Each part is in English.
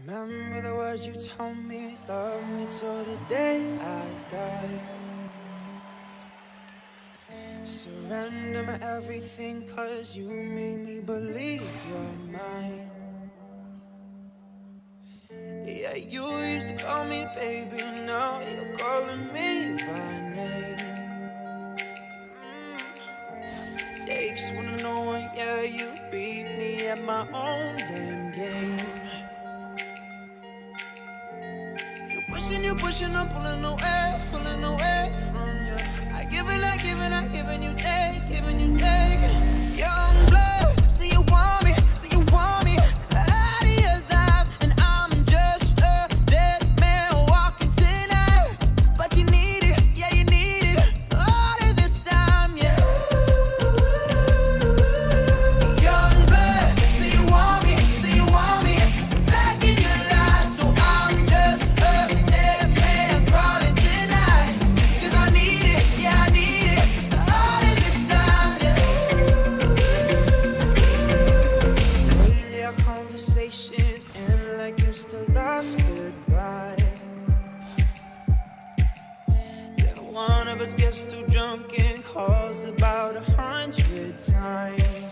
Remember the words you told me, love me till the day I die. Surrender my everything, cause you made me believe you're mine. Yeah, you used to call me baby, now you're calling me by name. Takes one to know one, yeah, you beat me at my own damn game. You pushing, I'm pulling away from you. I giving you take, giving you take. Young blood, say you want me, out of your life, and I'm just a dead man walking tonight. But you need it, yeah, you need it, all of this time, yeah. Young blood, say you want me, back in your life, so I'm just a dead man crawling tonight. 'Cause I need it, yeah, I need it, all of this time, yeah. Lately our conversations end like it's the last goodbye. Then one of us gets too drunk and calls about 100 times.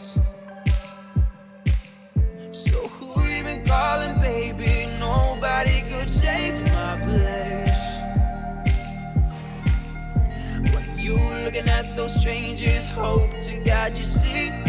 So who you been calling, baby? Nobody could take my place. When you looking at those strangers, hope to God you see